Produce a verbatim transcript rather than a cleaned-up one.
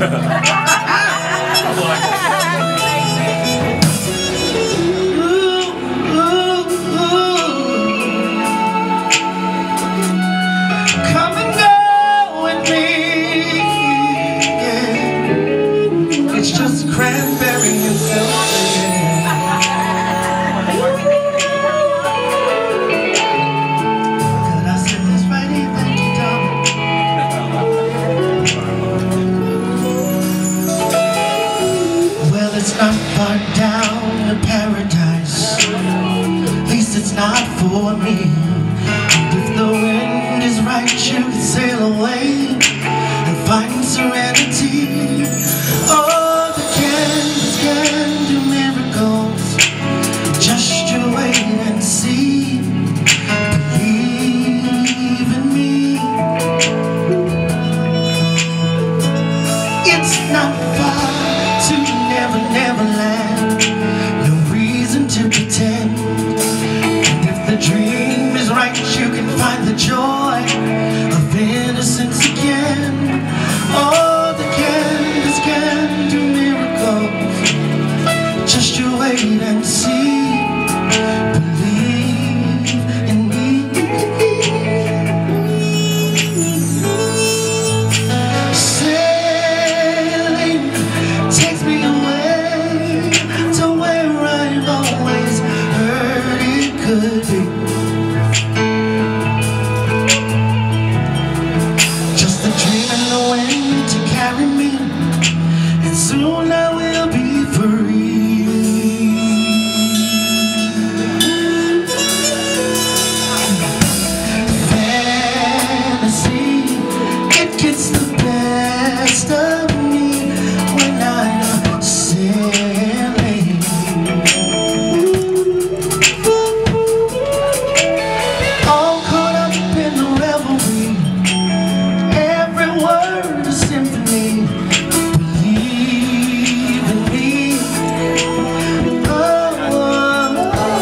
Not for me. And if the wind is right, you can sail away and find serenity. Oh, the candles can do miracles. Just you wait and see. Believe in me. It's not far to Never, Never Land. No reason to pretend. The dream is right, you can find the joy of innocence again. Oh, the candles can do miracles. Just you wait and see. Believe in me. Sailing takes me away to where I've always heard it could be. Soon I will be free. Fantasy, it gets the best of me when I'm sailing. All caught up in the revelry, every word a symphony.